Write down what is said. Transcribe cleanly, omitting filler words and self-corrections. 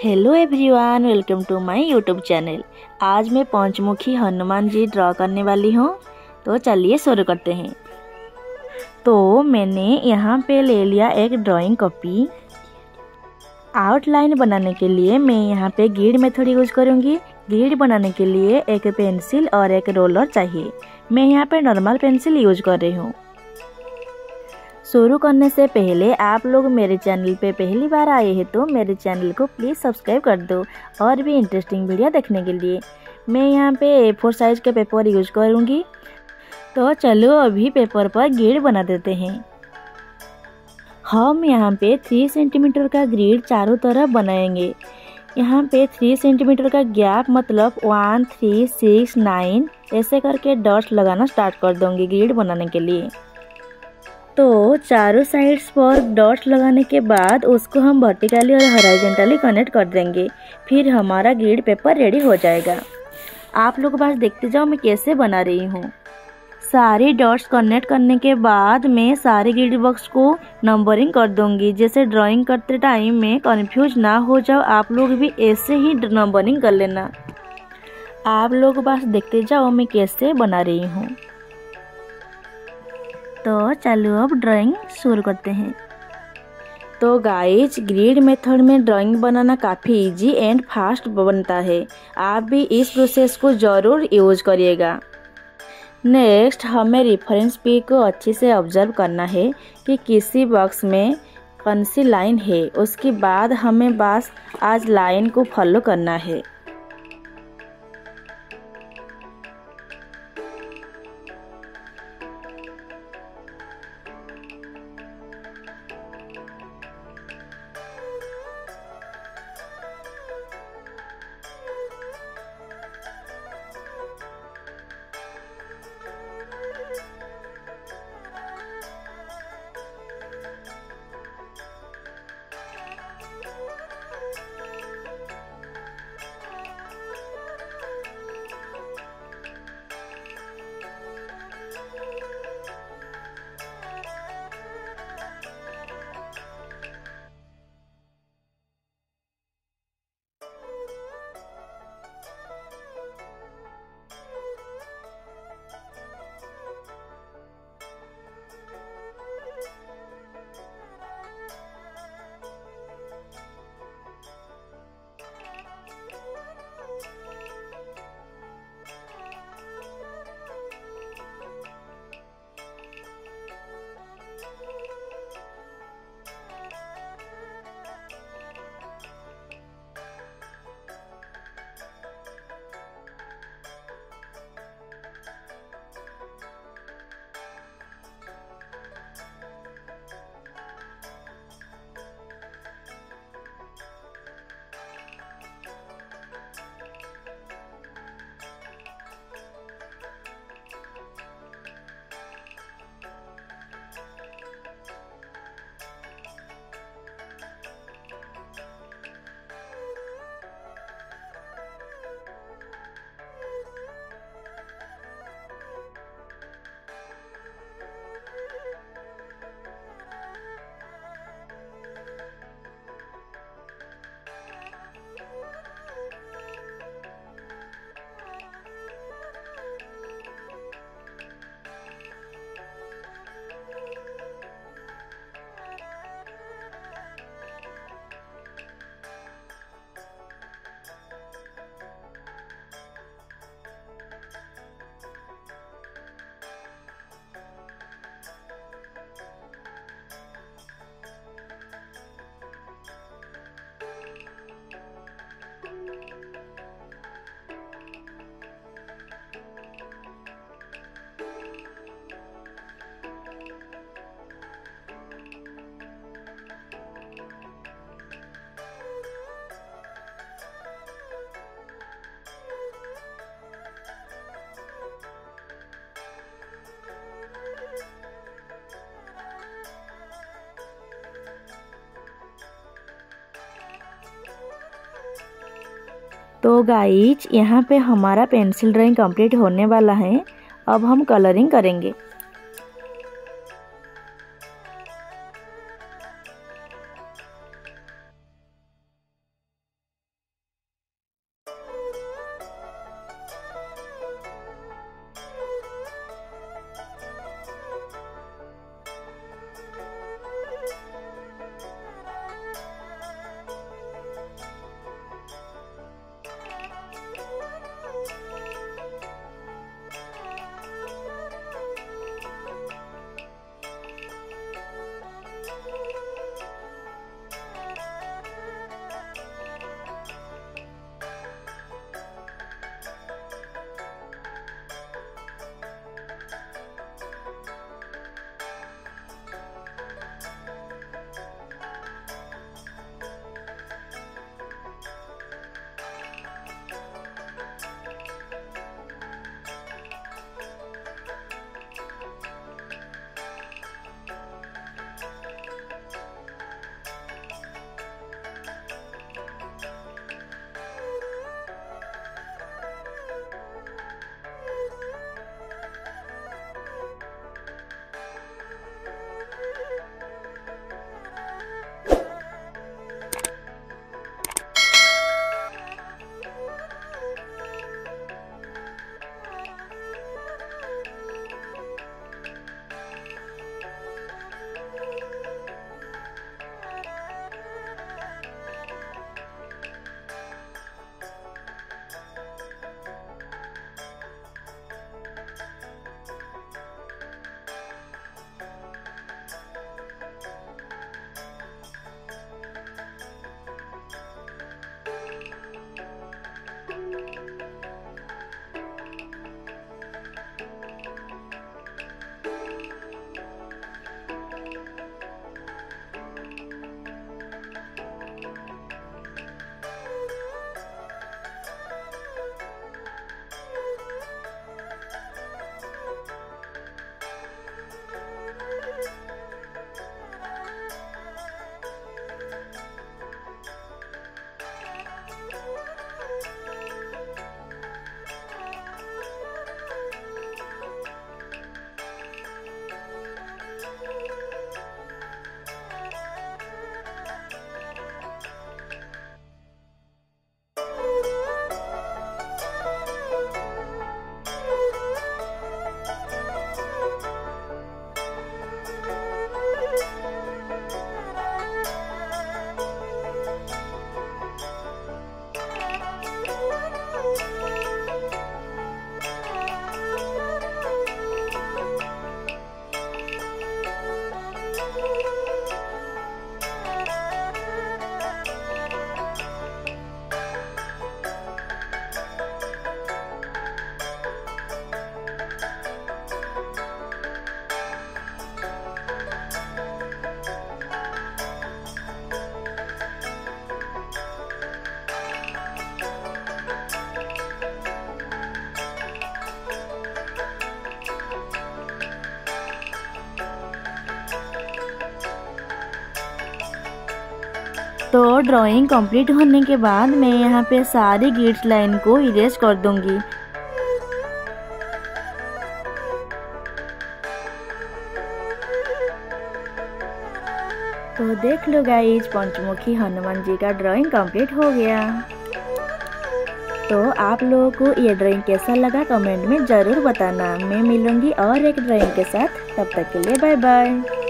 Hello everyone, welcome to my YouTube channel. आज मैं पंचमुखी Hanuman ji draw करने वाली हूँ। तो चलिए शुरू करते हैं। तो मैंने यहाँ पे ले लिया एक ड्राइंग कॉपी। आउटलाइन बनाने के लिए मैं यहाँ पे ग्रिड मेथड यूज करूँगी। ग्रिड बनाने के लिए एक पेंसिल और एक रोलर चाहिए। मैं यहाँ पे नॉर्मल पेंसिल यूज कर रही हूँ। शुरू करने से पहले आप लोग मेरे चैनल पे पहली बार आए हैं तो मेरे चैनल को प्लीज़ सब्सक्राइब कर दो और भी इंटरेस्टिंग वीडियो देखने के लिए। मैं यहाँ पे A4 साइज के पेपर यूज करूँगी। तो चलो अभी पेपर पर ग्रिड बना देते हैं। हम यहाँ पे 3 सेंटीमीटर का ग्रिड चारों तरफ बनाएंगे। यहाँ पे 3 सेंटीमीटर का गैप मतलब 1, 3, 6, 9 ऐसे करके डॉट्स लगाना स्टार्ट कर दूँगी ग्रिड बनाने के लिए। तो चारों साइड्स पर डॉट्स लगाने के बाद उसको हम वर्टिकली और हॉरिजॉन्टली कनेक्ट कर देंगे। फिर हमारा ग्रिड पेपर रेडी हो जाएगा। आप लोग बस देखते जाओ मैं कैसे बना रही हूँ। सारी डॉट्स कनेक्ट करने के बाद मैं सारे ग्रिड बॉक्स को नंबरिंग कर दूंगी। जैसे ड्राइंग करते टाइम में कंफ्यूज ना हो जाओ, आप लोग भी ऐसे ही नंबरिंग कर लेना। आप लोग बस देखते जाओ मैं कैसे बना रही हूँ। तो चलो अब ड्राइंग शुरू करते हैं। तो गाइज, ग्रिड मेथड में ड्राइंग बनाना काफ़ी इजी एंड फास्ट बनता है। आप भी इस प्रोसेस को ज़रूर यूज करिएगा। नेक्स्ट हमें रेफरेंस पे को अच्छे से ऑब्जर्व करना है कि किसी बॉक्स में कौन सी लाइन है। उसके बाद हमें बस आज लाइन को फॉलो करना है। तो गाइज, यहाँ पे हमारा पेंसिल ड्राइंग कंप्लीट होने वाला है। अब हम कलरिंग करेंगे। तो ड्राइंग कंप्लीट होने के बाद मैं यहाँ पे सारी ग्रिड लाइन को इरेज कर दूंगी। तो देख लो गाइज, पंचमुखी हनुमान जी का ड्राइंग कंप्लीट हो गया। तो आप लोगों को ये ड्राइंग कैसा लगा कमेंट में ज़रूर बताना। मैं मिलूंगी और एक ड्राइंग के साथ, तब तक के लिए बाय बाय।